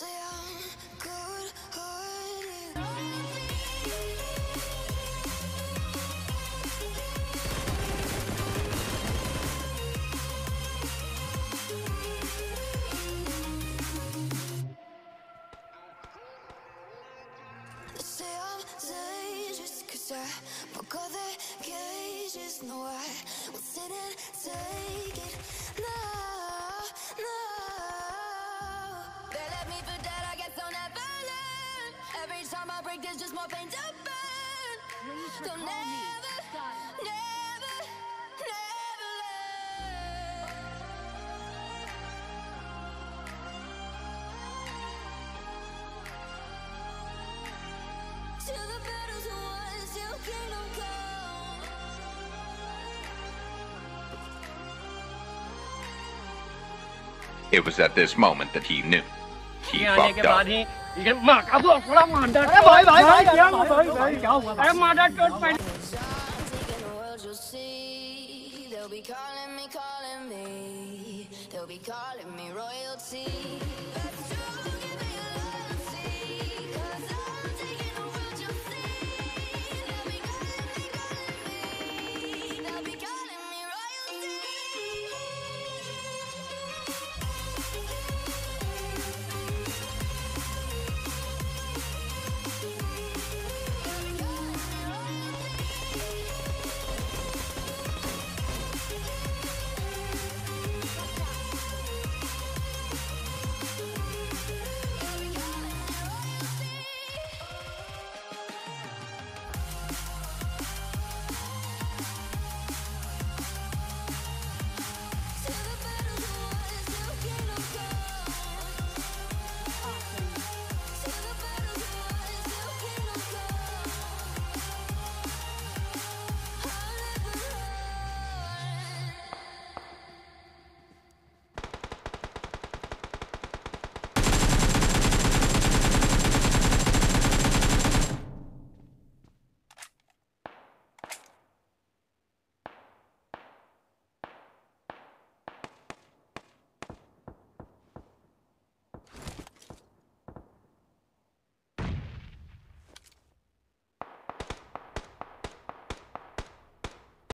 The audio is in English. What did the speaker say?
Say I'm good-hearted. They say I'm dangerous 'cause I broke all the cages. No, I won't sit and take it. No, no. They left me for dead, I guess I'll never learn. Every time I break, there's just more pain to burn. They'll never, never, never learn. Till the battle's won, till kingdom come. It was at this moment that he knew. He fucked up. Em Taking the world, you'll see. They'll be calling me, calling me. They'll be calling me royalty.